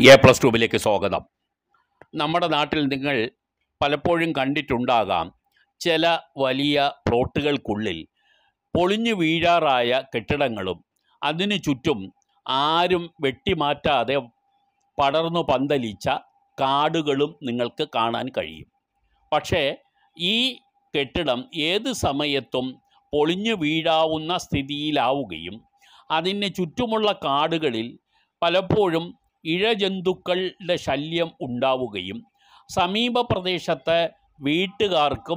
A+2 സ്വാഗതം. നമ്മുടെ നാട്ടിൽ നിങ്ങൾ പലപ്പോഴും കണ്ടിട്ടുണ്ടാകാം, ചില വലിയ പ്ലോട്ടുകൾക്കുള്ളിൽ പൊളിഞ്ഞു വീഴാറായ കെട്ടിടങ്ങളും അതിനു ചുറ്റും ആരും വെട്ടിമാറ്റാതെ പടർന്നു പന്തലിച്ച കാടുകളും നിങ്ങൾക്ക് കാണാൻ കഴിയും. പക്ഷേ ഈ കെട്ടിടം ഏത് സമയത്തും പൊളിഞ്ഞു വീഴാവുന്ന സ്ഥിതിയിലാവുകയും അതിന് ചുറ്റുമുള്ള കാടുകളിൽ പലപ്പോഴും ഇഴജന്തുക്കളുടെ ശല്യം ഉണ്ടാവുകയും സമീപ പ്രദേശത്തെ വീട്ടുകാർക്കും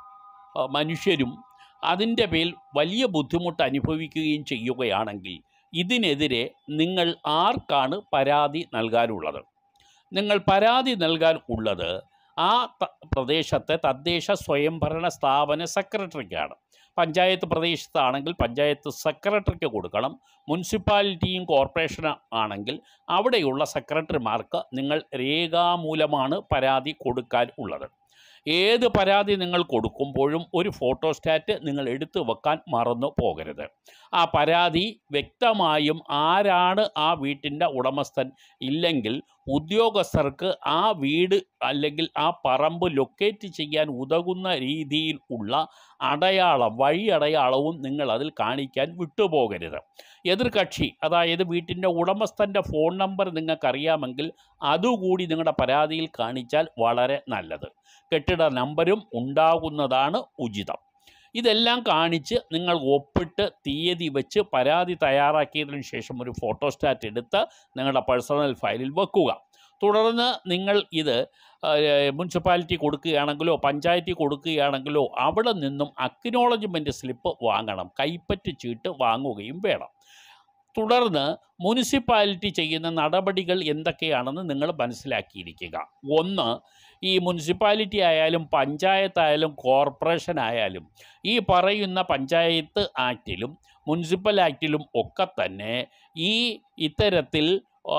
മനുഷ്യരും അതിൻ്റെ പേരിൽ വലിയ ബുദ്ധിമുട്ട് അനുഭവിക്കുകയും ചെയ്യുകയാണെങ്കിൽ ഇതിനെതിരെ നിങ്ങൾ ആർക്കാണ് പരാതി നൽകാനുള്ളത്? നിങ്ങൾ പരാതി നൽകാൻ ഉള്ളത് ആ പ്രദേശത്തെ തദ്ദേശ സ്വയംഭരണ സ്ഥാപന സെക്രട്ടറിക്കാണ്. പഞ്ചായത്ത് പ്രദേശത്താണെങ്കിൽ പഞ്ചായത്ത് സെക്രട്ടറിക്ക് കൊടുക്കണം. മുനിസിപ്പാലിറ്റിയും കോർപ്പറേഷൻ ആണെങ്കിൽ അവിടെയുള്ള സെക്രട്ടറിമാർക്ക് നിങ്ങൾ രേഖാമൂലമാണ് പരാതി കൊടുക്കാൻ ഉള്ളത്. ഏത് പരാതി നിങ്ങൾ കൊടുക്കുമ്പോഴും ഒരു ഫോട്ടോസ്റ്റാറ്റ് നിങ്ങൾ എടുത്തു വെക്കാൻ മറന്നു പോകരുത്. ആ പരാതി വ്യക്തമായും ആരാണ് ആ വീട്ടിൻ്റെ ഉടമസ്ഥൻ, ഇല്ലെങ്കിൽ ഉദ്യോഗസ്ഥർക്ക് ആ വീട് അല്ലെങ്കിൽ ആ പറമ്പ് ലൊക്കേറ്റ് ചെയ്യാൻ ഉതകുന്ന രീതിയിൽ ഉള്ള അടയാളം, വഴി അടയാളവും നിങ്ങൾ അതിൽ കാണിക്കാൻ വിട്ടുപോകരുത്. എതിർകക്ഷി, അതായത് വീട്ടിൻ്റെ ഉടമസ്ഥൻ്റെ ഫോൺ നമ്പർ നിങ്ങൾക്കറിയാമെങ്കിൽ അതുകൂടി നിങ്ങളുടെ പരാതിയിൽ കാണിച്ചാൽ വളരെ നല്ലത്. കെട്ടിട നമ്പരും ഉണ്ടാകുന്നതാണ് ഉചിതം. ഇതെല്ലാം കാണിച്ച് നിങ്ങൾ ഒപ്പിട്ട് തീയതി വെച്ച് പരാതി തയ്യാറാക്കിയതിനു ശേഷം ഒരു ഫോട്ടോസ്റ്റാറ്റ് എടുത്ത് നിങ്ങളുടെ പേഴ്സണൽ ഫയലിൽ വെക്കുക. തുടർന്ന് നിങ്ങൾ ഇത് മുനിസിപ്പാലിറ്റി കൊടുക്കുകയാണെങ്കിലോ പഞ്ചായത്തിൽ കൊടുക്കുകയാണെങ്കിലോ അവിടെ നിന്നും അക്നോളജ്മെൻറ്റ് സ്ലിപ്പ് വാങ്ങണം, കൈപ്പറ്റ് ചീട്ട് വാങ്ങുകയും വേണം. തുടർന്ന് മുനിസിപ്പാലിറ്റി ചെയ്യുന്ന നടപടികൾ എന്തൊക്കെയാണെന്ന് നിങ്ങൾ മനസ്സിലാക്കിയിരിക്കുക. ഒന്ന്, ഈ മുനിസിപ്പാലിറ്റി ആയാലും പഞ്ചായത്തായാലും കോർപ്പറേഷൻ ആയാലും ഈ പറയുന്ന പഞ്ചായത്ത് ആക്റ്റിലും മുനിസിപ്പൽ ആക്റ്റിലും ഒക്കെ തന്നെ ഈ ഇത്തരത്തിൽ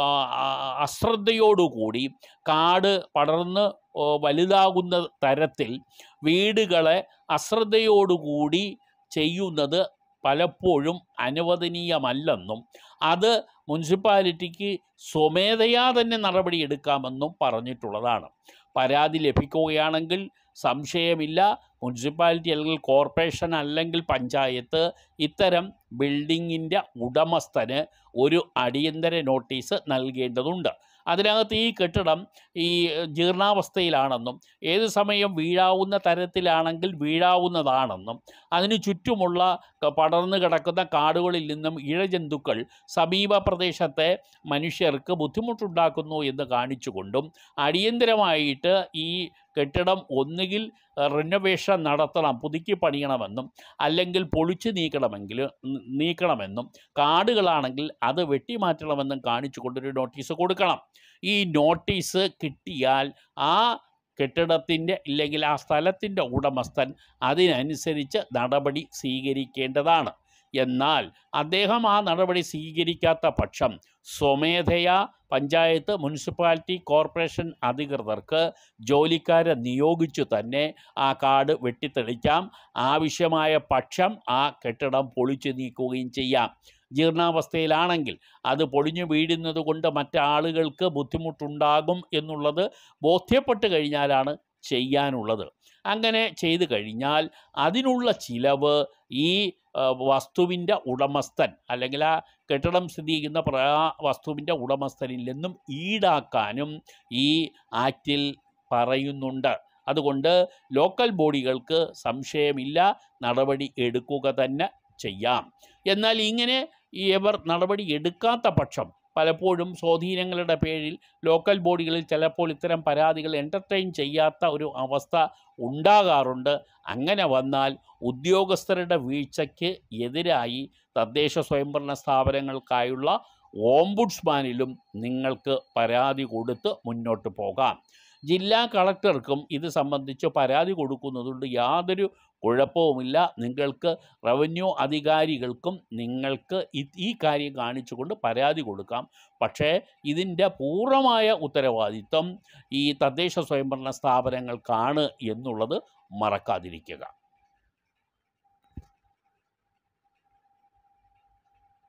അശ്രദ്ധയോടുകൂടി കാട് പടർന്ന് വലുതാകുന്ന തരത്തിൽ വീടുകളെ അശ്രദ്ധയോടുകൂടി ചെയ്യുന്നത് പലപ്പോഴും അനുവദനീയമല്ലെന്നും അത് മുനിസിപ്പാലിറ്റിക്ക് സ്വമേധയാ തന്നെ നടപടിയെടുക്കാമെന്നും പറഞ്ഞിട്ടുള്ളതാണ്. പരാതി ലഭിക്കുകയാണെങ്കിൽ സംശയമില്ല, മുനിസിപ്പാലിറ്റി അല്ലെങ്കിൽ കോർപ്പറേഷൻ അല്ലെങ്കിൽ പഞ്ചായത്ത് ഇത്തരം ബിൽഡിങ്ങിൻ്റെ ഉടമസ്ഥന് ഒരു അടിയന്തര നോട്ടീസ് നൽകേണ്ടതുണ്ട്. അതിനകത്ത് ഈ കെട്ടിടം ഈ ജീർണാവസ്ഥയിലാണെന്നും ഏത് സമയം വീഴാവുന്ന തരത്തിലാണെങ്കിൽ വീഴാവുന്നതാണെന്നും അതിനു ചുറ്റുമുള്ള പടർന്നു കിടക്കുന്ന കാടുകളിൽ നിന്നും ഇഴജന്തുക്കൾ സമീപ പ്രദേശത്തെ മനുഷ്യർക്ക് ബുദ്ധിമുട്ടുണ്ടാക്കുന്നു എന്ന് കാണിച്ചുകൊണ്ടും അടിയന്തരമായിട്ട് ഈ കെട്ടിടം ഒന്നുകിൽ റിനോവേഷൻ നടത്തണം, പുതുക്കി പണിയണമെന്നും അല്ലെങ്കിൽ പൊളിച്ചു നീക്കണമെന്നും കാടുകളാണെങ്കിൽ അത് വെട്ടിമാറ്റണമെന്നും കാണിച്ചുകൊണ്ടൊരു നോട്ടീസ് കൊടുക്കണം. ഈ നോട്ടീസ് കിട്ടിയാൽ ആ കെട്ടിടത്തിൻ്റെ ഇല്ലെങ്കിൽ ആ സ്ഥലത്തിൻ്റെ ഉടമസ്ഥൻ അതിനനുസരിച്ച് നടപടി സ്വീകരിക്കേണ്ടതാണ്. എന്നാൽ അദ്ദേഹം ആ നടപടി സ്വീകരിക്കാത്ത പക്ഷം സ്വമേധയാ പഞ്ചായത്ത്, മുനിസിപ്പാലിറ്റി, കോർപ്പറേഷൻ അധികൃതർക്ക് ജോലിക്കാരെ നിയോഗിച്ചു തന്നെ ആ കാട് വെട്ടിത്തെളിക്കാം. ആവശ്യമായ പക്ഷം ആ കെട്ടിടം പൊളിച്ചു നീക്കുകയും ചെയ്യാം. ജീർണാവസ്ഥയിലാണെങ്കിൽ അത് പൊളിഞ്ഞു വീഴുന്നത് കൊണ്ട് മറ്റാളുകൾക്ക് ബുദ്ധിമുട്ടുണ്ടാകും എന്നുള്ളത് ബോധ്യപ്പെട്ട് കഴിഞ്ഞാലാണ് ചെയ്യാനുള്ളത്. അങ്ങനെ ചെയ്തു കഴിഞ്ഞാൽ അതിനുള്ള ചിലവ് ഈ വസ്തുവിൻ്റെ ഉടമസ്ഥൻ അല്ലെങ്കിൽ ആ കെട്ടിടം സ്ഥിതി ചെയ്യുന്ന വസ്തുവിൻ്റെ ഉടമസ്ഥനിൽ നിന്നും ഈടാക്കാനും ഈ ആക്റ്റിൽ പറയുന്നുണ്ട്. അതുകൊണ്ട് ലോക്കൽ ബോഡികൾക്ക് സംശയമില്ല, നടപടി എടുക്കുക തന്നെ ചെയ്യാം. എന്നാൽ ഇങ്ങനെ ഇവർ നടപടി എടുക്കാത്ത പക്ഷം പലപ്പോഴും സ്വാധീനങ്ങളുടെ പേരിൽ ലോക്കൽ ബോഡികളിൽ ചിലപ്പോൾ ഇത്തരം പരാതികൾ എൻ്റർടൈൻ ചെയ്യാത്ത ഒരു അവസ്ഥ ഉണ്ടാകാറുണ്ട്. അങ്ങനെ വന്നാൽ ഉദ്യോഗസ്ഥരുടെ വീഴ്ചയ്ക്ക് എതിരായി തദ്ദേശ സ്വയംഭരണ സ്ഥാപനങ്ങൾക്കായുള്ള ഓംബുഡ്സ്മാനിലും നിങ്ങൾക്ക് പരാതി കൊടുത്ത് മുന്നോട്ട് പോകാം. ജില്ലാ കളക്ടർക്കും ഇത് സംബന്ധിച്ച് പരാതി കൊടുക്കുന്നതുകൊണ്ട് യാതൊരു കുഴപ്പവുമില്ല. നിങ്ങൾക്ക് റവന്യൂ അധികാരികൾക്കും നിങ്ങൾക്ക് ഈ കാര്യം കാണിച്ചുകൊണ്ട് പരാതി കൊടുക്കാം. പക്ഷേ ഇതിൻ്റെ പൂർണ്ണമായ ഉത്തരവാദിത്വം ഈ തദ്ദേശ സ്വയംഭരണ സ്ഥാപനങ്ങൾക്കാണ് എന്നുള്ളത് മറക്കാതിരിക്കുക.